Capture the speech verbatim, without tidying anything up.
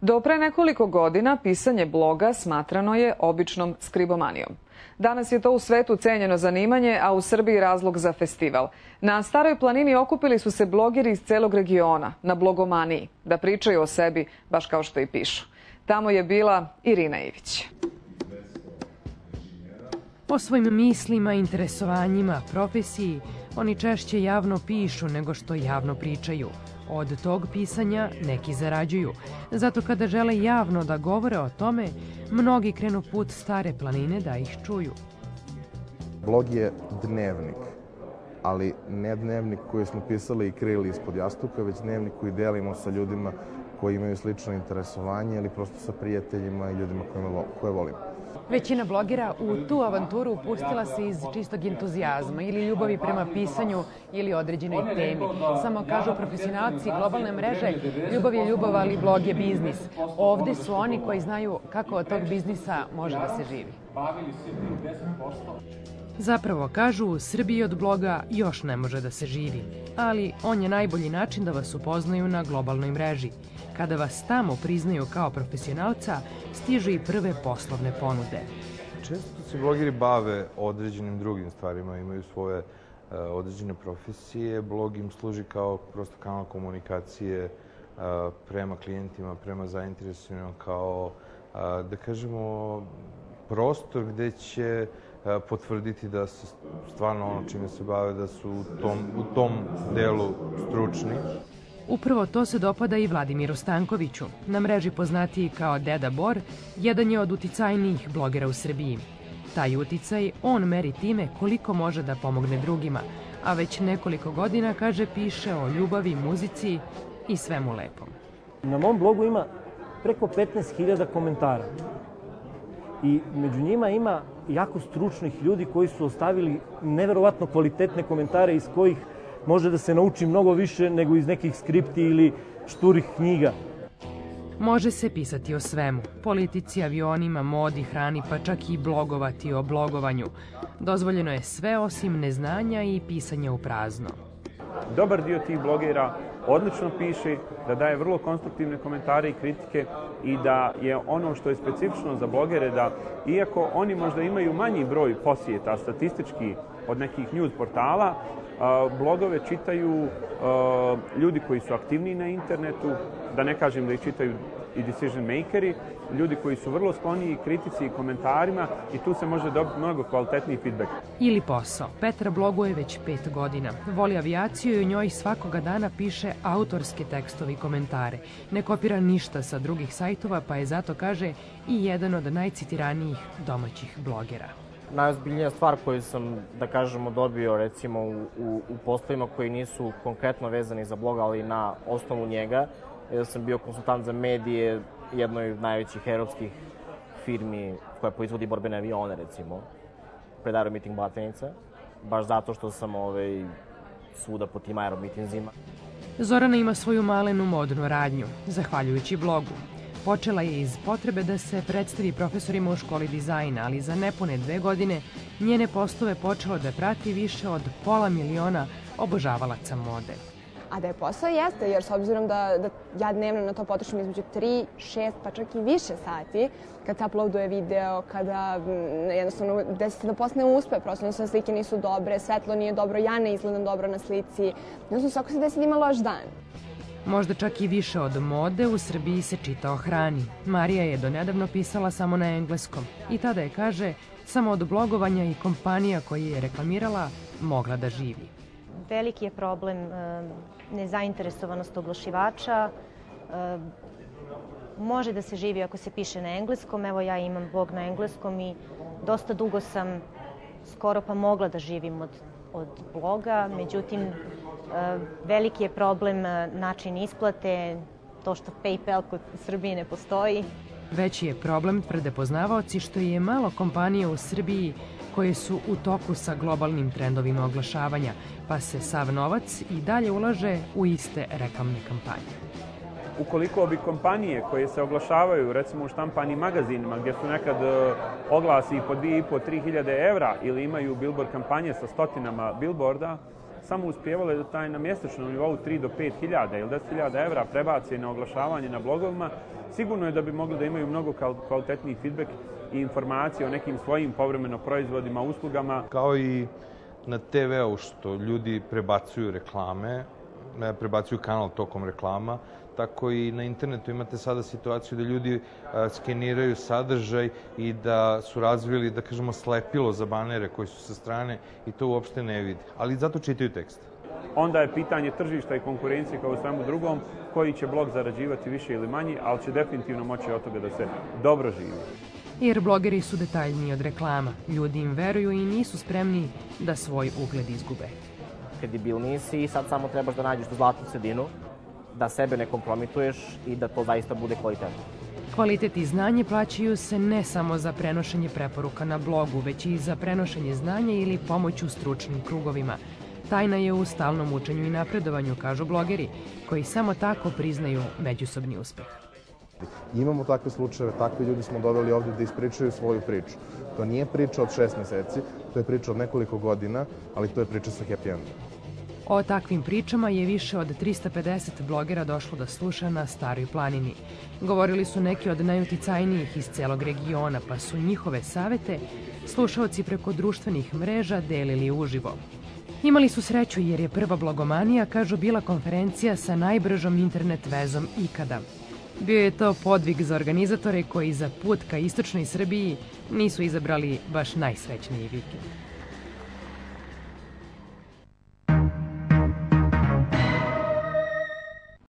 Do pre nekoliko godina pisanje bloga smatrano je običnom skribomanijom. Danas je to u svetu cenjeno zanimanje, a u Srbiji razlog za festival. Na Staroj planini okupili su se blogeri iz celog regiona na blogomaniji, da pričaju o sebi baš kao što i pišu. Tamo je bila Irina Ivić. O svojim mislima, interesovanjima, profesiji, oni češće javno pišu nego što javno pričaju. Od tog pisanja neki zarađuju. Zato kada žele javno da govore o tome, mnogi krenu put Stare planine da ih čuju. Blog je dnevnik, ali ne dnevnik koji smo pisali i krili ispod jastuka, već dnevnik koji delimo sa ljudima koji imaju slično interesovanje ili prosto sa prijateljima i ljudima koje volimo. Većina blogera u tu avanturu upustila se iz čistog entuzijazma ili ljubavi prema pisanju ili određenoj temi. Samo kažu profesionalci globalne mreže, ljubav je ljubav, ali blog je biznis. Ovde su oni koji znaju kako od tog biznisa može da se živi. Zapravo, kažu, u Srbiji od bloga još ne može da se živi, ali on je najbolji način da vas upoznaju na globalnoj mreži. Kada vas tamo priznaju kao profesionalca, stižu i prve poslovne ponude. Često se blogeri bave određenim drugim stvarima, imaju svoje uh, određene profesije. Blog im služi kao prosto kanal komunikacije uh, prema klijentima, prema zainteresovanima, kao, uh, da kažemo, prostor gde će uh, potvrditi da se stvarno ono čime se bave, da su u tom, u tom delu stručni. Upravo to se dopada i Vladimiru Stankoviću. Na mreži poznatiji kao Deda Bor, jedan je od uticajnijih blogera u Srbiji. Taj uticaj on meri time koliko može da pomogne drugima, a već nekoliko godina, kaže, piše o ljubavi, muzici i svemu lepom. Na mom blogu ima preko petnaest hiljada komentara i među njima ima jako stručnih ljudi koji su ostavili neverovatno kvalitetne komentare iz kojih može da se nauči mnogo više nego iz nekih skripti ili šturih knjiga. Može se pisati o svemu. Politici, avionima, modi, hrani, pa čak i blogovati o blogovanju. Dozvoljeno je sve osim neznanja i pisanja u prazno. Dobar dio tih blogera odlično piše, da daje vrlo konstruktivne komentare i kritike i da je ono što je specifično za blogere da, iako oni možda imaju manji broj posjeta statistički od nekih news portala, blogove čitaju ljudi koji su aktivniji na internetu, da ne kažem da ih čitaju i decision makeri, ljudi koji su vrlo skloniji kritici i komentarima i tu se može dobiti mnogo kvalitetniji feedback. Ili posao. Petra bloguje već pet godina. Voli avijaciju i u njoj svakoga dana piše autorske tekstove i komentare. Ne kopira ništa sa drugih sajtova, pa je zato, kaže, i jedan od najcitiranijih domaćih blogera. Najozbiljnija stvar koju sam, da kažemo, dobio recimo u, u, u poslovima koji nisu konkretno vezani za blog, ali na osnovu njega, je da sam bio konsultant za medije jednoj od najvećih evropskih firmi koja proizvodi borbene avione, recimo, pred aeromiting Batajnica, baš zato što sam ovaj, svuda po tim aeromitinzima. Zorana ima svoju malenu modnu radnju, zahvaljujući blogu. Počela je iz potrebe da se predstavi profesorima u školi dizajna, ali za nepune dve godine njene postove počelo da prati više od pola miliona obožavalaca mode. A da je posao jeste, jer s obzirom da, da ja dnevno na to potrošim između tri, šest, pa čak i više sati, kad se uploaduje video, kada jednostavno desi se da posle ne uspe, prosto jednostavno slike nisu dobre, svetlo nije dobro, ja ne izgledam dobro na slici, jednostavno svako se desi da ima loš dan. Možda čak i više od mode, u Srbiji se čita o hrani. Marija je donedavno pisala samo na engleskom i tada je, kaže, samo od blogovanja i kompanija koje je reklamirala mogla da živi. Veliki je problem nezainteresovanost oglašivača. Može da se živi ako se piše na engleskom. Evo, ja imam blog na engleskom i dosta dugo sam skoro pa mogla da živim od, od bloga. Međutim, veliki je problem način isplate, to što PayPal kod Srbije ne postoji. Veći je problem, tvrde poznavaoci, što je malo kompanija u Srbiji koje su u toku sa globalnim trendovima oglašavanja, pa se sav novac i dalje ulaže u iste reklamne kampanje. Ukoliko bi kompanije koje se oglašavaju, recimo u štampanim magazinima, gdje su nekad oglasi po dvije i po, tri hiljade evra ili imaju billboard kampanje sa stotinama billboarda, samo uspijevale da taj na mjesečnom nivou tri do pet hiljada ili deset hiljada evra prebace na oglašavanje na blogovima, sigurno je da bi mogli da imaju mnogo kvalitetniji feedback i informacije o nekim svojim povremeno proizvodima, uslugama. Kao i na te veu što ljudi prebacuju reklame, prebacuju kanal tokom reklama, tako i na internetu imate sada situaciju da ljudi skeniraju sadržaj i da su razvili, da kažemo, slepilo za banere koji su sa strane i to uopšte ne vide. Ali zato čitaju tekst. Onda je pitanje tržišta i konkurencije kao u svemu drugom, koji će blog zarađivati više ili manji, ali će definitivno moći od toga da se dobro živi. Jer blogeri su detaljniji od reklama. Ljudi im veruju i nisu spremni da svoj ugled izgube. Kredibilniji si i sad samo trebaš da nađeš tu zlatnu sredinu, da sebe ne kompromituješ i da to zaista bude kvalitetno. Kvalitet i znanje plaćaju se ne samo za prenošenje preporuka na blogu, već i za prenošenje znanja ili pomoć u stručnim krugovima. Tajna je u stalnom učenju i napredovanju, kažu blogeri, koji samo tako priznaju međusobni uspeh. Imamo takve slučajeve, takvi ljudi smo doveli ovdje da ispričaju svoju priču. To nije priča od šest meseci, to je priča od nekoliko godina, ali to je priča sa happy endom. O takvim pričama je više od trista pedeset blogera došlo da sluša na Staroj planini. Govorili su neki od najuticajnijih iz celog regiona, pa su njihove savete slušaoci preko društvenih mreža delili uživo. Imali su sreću jer je prva blogomanija, kažu, bila konferencija sa najbržom internet vezom ikada. Bio je to podvig za organizatore koji za put ka istočnoj Srbiji nisu izabrali baš najsrećniji vikend.